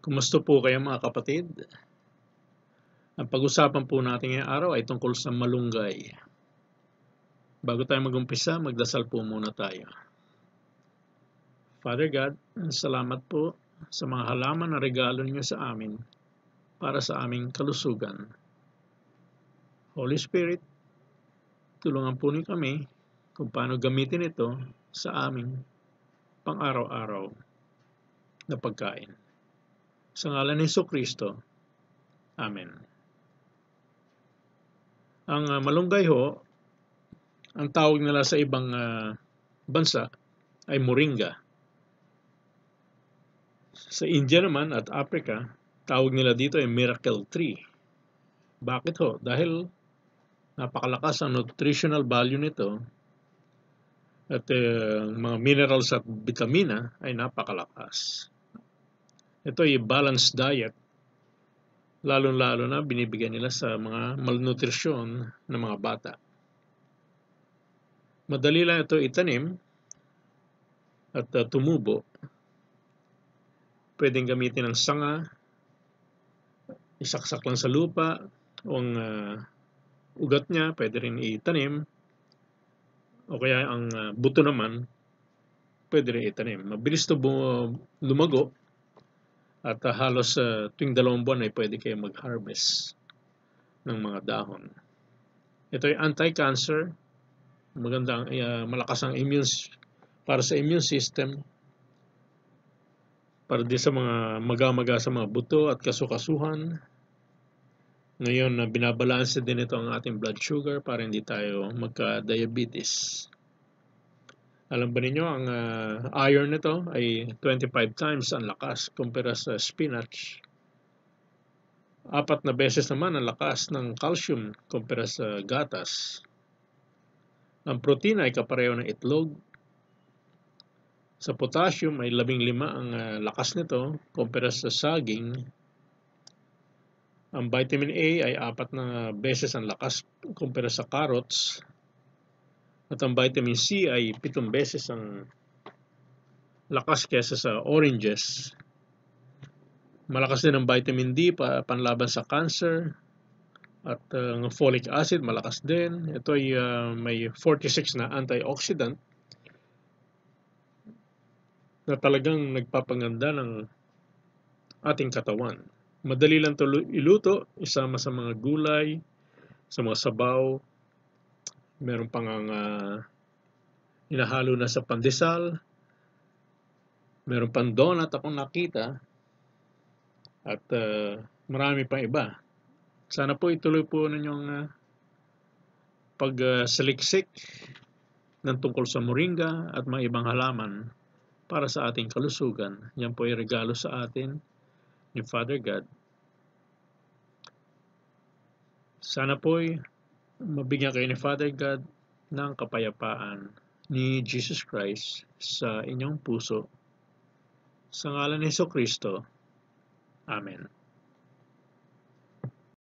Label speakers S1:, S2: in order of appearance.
S1: Kumusta po kayo mga kapatid? Ang pag-usapan po natin ngayong araw ay tungkol sa malunggay. Bago tayo mag-umpisa, magdasal po muna tayo. Father God, salamat po sa mga halaman na regalo niyo sa amin para sa aming kalusugan. Holy Spirit, tulungan po niyo kami kung paano gamitin ito sa aming pang-araw-araw na pagkain. Sa ngalan ni Jesucristo, Amen. Ang malunggay ho, ang tawag nila sa ibang bansa ay moringa. Sa India naman at Africa, tawag nila dito ay miracle tree. Bakit ho? Dahil napakalakas ang nutritional value nito at mga minerals at vitamina ay napakalakas. Ito ay balanced diet. Lalo-lalo na binibigyan nila sa mga malnutrisyon ng mga bata. Madali lang ito itanim at tumubo. Pwedeng gamitin ng sanga, isaksak lang sa lupa, o ang ugat niya pwede rin itanim, o kaya ang buto naman pwede rin itanim. Mabilis ito lumago at halos tuwing 2 buwan ay pwede kayo mag-harvest ng mga dahon. Ito ay anti-cancer, magandang malakas ang para sa immune system, para din sa mga maga-maga sa mga buto at kasukasuhan. Ngayon, binabalanse din ito ang ating blood sugar para hindi tayo magka-diabetes. Alam ba ninyo, ang iron nito ay 25 times ang lakas kumpara sa spinach. 4 na beses naman ang lakas ng calcium kumpara sa gatas. Ang protein ay kapareho ng itlog. Sa potassium ay 15 ang lakas nito kumpara sa saging. Ang vitamin A ay 4 na beses ang lakas kumpara sa carrots. At ang vitamin C ay 7 beses ang lakas kaysa sa oranges. Malakas din ang vitamin D panlaban sa cancer. At ang folic acid malakas din. Ito ay may 46 na antioxidant na talagang nagpapaganda ng ating katawan. Madali lang ito iluto, isama sa mga gulay, sa mga sabaw. Meron pang hinahalo na sa pandesal. Meron pang donut akong nakita. At marami pang iba. Sana po ituloy po ninyong pagsaliksik ng tungkol sa moringa at mga ibang halaman para sa ating kalusugan. Yan po ay regalo sa atin ni Father God. Sana po'y mabigyan kayo ni Father God ng kapayapaan ni Jesus Christ sa inyong puso. Sa ngalan ni Jesucristo. Amen.